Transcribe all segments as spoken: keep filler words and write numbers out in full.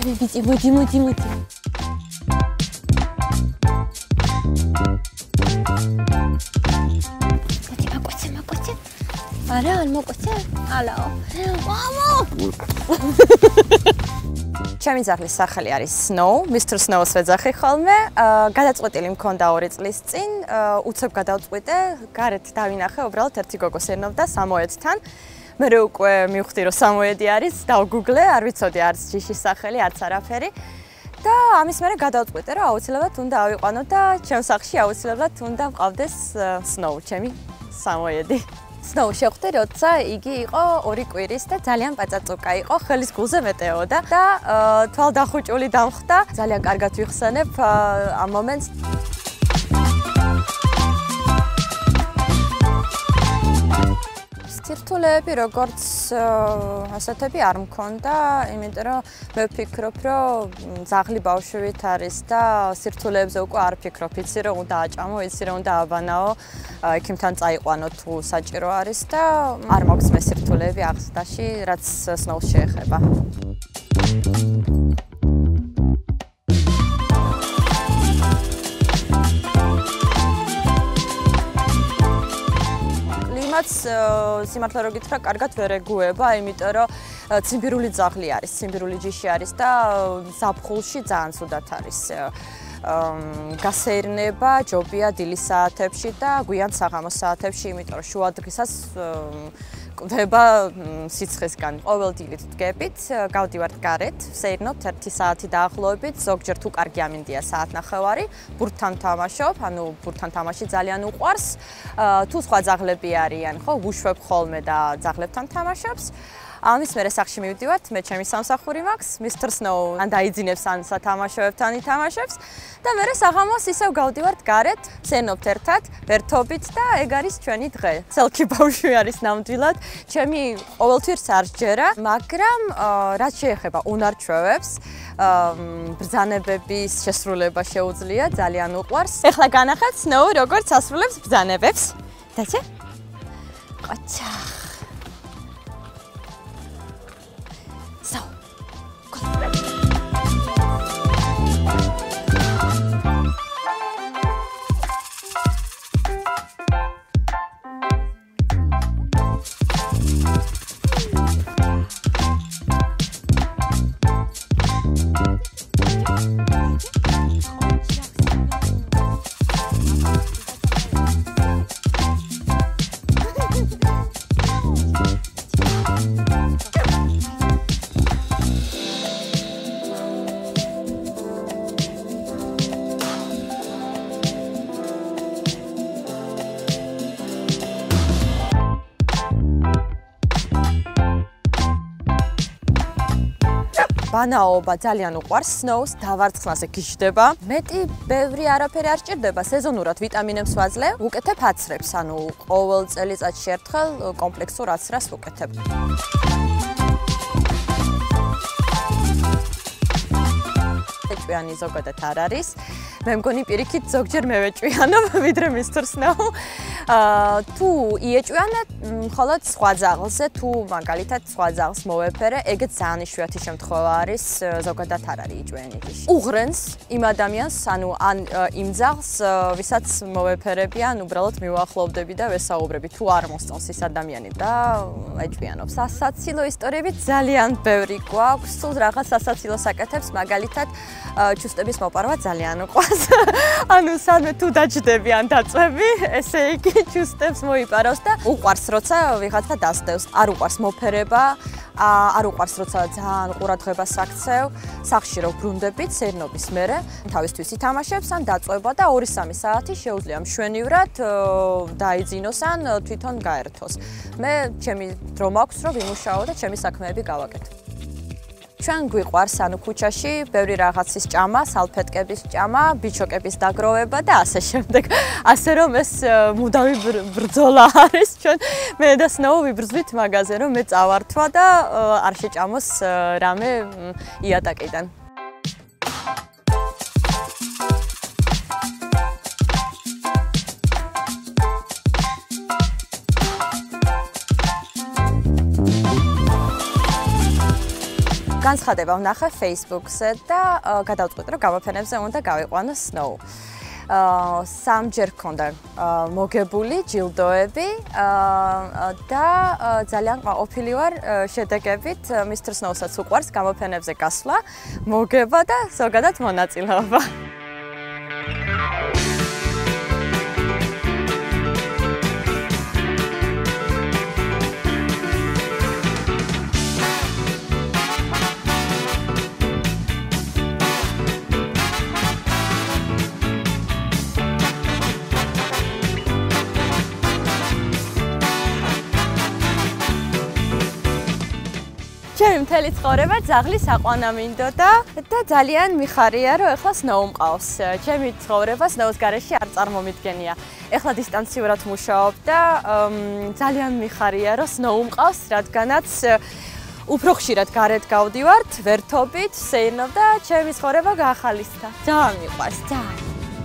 ბიბიცი, მოდი, მოდი, მოდი. მოდი, მაკვეცე, მაკვეცე. არა, არ მოკვეცე? ალაო. მამო! ჩემი ძაღლის სახელი არის სნოუ, მისტერ სნოუს ვეძახი ხოლმე. გადაწყვეტილი მქონდა ორი წლის წინ, უცებ გადავწყვიტე, გარეთ დავინახე, უბრალოდ ერთი გოგო სერნობდა სამოედთან. მე უკვე მივხვდი, რომ სამოედი არის, დავგუგლე, არ ვიცოდი არის ჯიშის სახელი, არც არაფერი. და ამის მერე გადავწყვიტე, რომ აუცილებლად უნდა ავიყვანო და ჩემ სახლში აუცილებლად უნდა მყავდეს სნოუ, ჩემი სამოედი. სნოუ შეხვდი, როცა იგი იყო ორი კვირის და ძალიან პაწაწუკა იყო, ხელის გულზე მეტეოდა და თვალდახუჭული დამხვდა. ძალიან კარგად ვიხსენებ ამ მომენტს. სირთულეები როგორც ასეთები არ მქონდა, იმიტომ რომ მე ვფიქრობ, რომ ძაღლი ბავშვით არის და სირთულეებზე უკვე არ ვფიქრობ, იცი რომ უნდა აჭამო, იცი რომ უნდა აბანაო, ექიმთან წაიყვანო თუ საჭირო არის და არ მაქვს მე სირთულეები აღზრდაში, რაც სნოუს შეეხება. სიმართლე რო გითხრა, კარგად ვერ ეგუება, იმიტომ რომ ციმბირული ძაღლი არის, ციმბირული ჯიში არის და ზაფხულში ძალიან ცუდად არის. გასეირნება ჯობია დილის საათებში და გვიან საღამოს საათებში, იმიტომ რომ შუა დღისას კვდება სიცხესგან. ყოველ დილით ვდგებით, გავდივართ გარეთ, ვსეირნობთ ერთი საათი დაახლოებით, ზოგჯერ თუ კარგი ამინდია საათნახევარი, ბურთთან ვთამაშობ, ანუ ბურთთან თამაში ძალიან უყვარს. თუ სხვა ძაღლები არიან, ხო, ვუშვებ ხოლმე და ძაღლებთან თამაშობს. ამის მერე სახლში მივდივართ, მე ჩემი სამსახური მაქვს, მისტერ სნოუ ან დაიძინებს ან სათამაშოებთან ითამაშებს და მერე საღამოს ისევ გავდივართ გარეთ, ვსეირნობთ ერთად, ვერთობით და ეგ არის ჩვენი დღე. ცელქი ბავშვი არის ნამდვილად. ჩემი ყოველთვის არ სჯერა, მაგრამ რაც შეეხება უნარჩვევებს, ბრძანებების შესრულება შეუძლია, ძალიან უყვარს. ეხლა განახეთ სნოუ როგორც ასრულებს ბრძანებებს. დაჩე? ყოჩა. So, ბანაობა ძალიან უყვარს, სნოუს დავარცხნაზე გიждდება. მეტი ბევრი არაფერი არ სჭირდება, სეზონურად ვიტამინებს ვაძლევ, ვუკეთებ აცრებს, ანუ ყოველ წელიწადში ერთხელ კომპლექსურ აცრას ვუკეთებ. ეჭვიანი ზოგადად არ არის. მე მგონი პირიქით ზოგჯერ მე ვეჭვიანობ, ვიდრე მისტერ სნოუ. თუ იეჭვიანა მხოლოდ სხვა ძაღლზე, თუ მაგალითად სხვა ძაღლს მოვეფერე, ეგეც ძალიან იშვიათი შემთხვევა არის, ზოგადად არ არის იჭვიანი ჯიში. უღრენს იმ ადამიანს, ანუ ან იმ ძაღლს, ვისაც მოვეფერები, ან უბრალოდ მივახლოვდები და ვესაუბრები, თუ არ მოსწონს ის ადამიანი და ეჭვიანობს. სასაცილო ისტორიები ძალიან ბევრი გვაქვს, თუ რაღაც სასაცილო საკეთებს, მაგალითად ჩუსტების მოპარვა ძალიან უყვარს. ანუ სამე თუ დაჯდები ან დაწვევი, ესე იგი ჩუსტებს მოიპარავს და უყვარს როცა ვიღაცა დასდევს. არ უყვარს მოფერება, არ უყვარს როცა ძალიან ყურადღებას აქცევ. სახლში რო ბრუნდებით სერნობის მერე, თავისთვის ითამაშებს ან დაწვება და ორი სამი საათი შეუძლია მშვენივრად დაიძინოს ან თვითონ გაერთოს. მე ჩემი დრო მაქვს რომ ვიმუშაო და ჩემი საქმეები გავაკეთო. ჩვენ გვიყვარს ანუ ქუჩაში ბევრი რაღაცის ჭამა, სალფეტკების ჭამა, ბიჩოკების დაგროვება და ასე შემდეგ. ასე რომ ეს მუდავი ბრძოლა არის ჩვენ მე და სნოუ ვიბრძვით მაგაზე რომ მე წავართვა და არ შეჭამოს რამე იატაკიდან. განცხადება ვნახე Facebook-ზე და გადავწყვიტე, რომ გამოფენებზე უნდა გავიყვანო სნოუ. სამჯერ ქონდა მოგებული ჯილდოები და ძალიან ყოფილი ვარ შედეგებით მისტერ სნოუსაც უყვარს გამოფენებზე გასვლა, მოგება და ზოგადად მონაწილეობა. ჩემი მთელი ცხოვრება ძაღლის აყვანა მინდოდა და ძალიან მიხარია, რომ ეხლა სნოუ მყავს. ჩემი ცხოვრება სნოუს გარეშე არ წარმომიდგენია. ეხლა დისტანციურად მუშაობ და ძალიან მიხარია, რომ სნოუ მყავს, რადგანაც უფრო ხშირად გარეთ გავდივართ, ვერთობით, სეირნობ და ჩემი ცხოვრება გაახალისდა. ძალიან მიყვარს, ძალიან.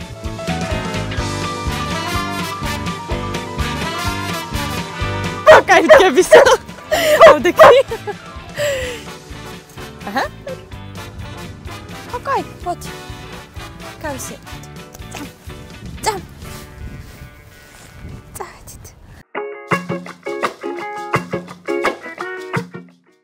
კაი გებისა. ოდეკი. Aha. Okay, what? Come sit. Jump. Jump.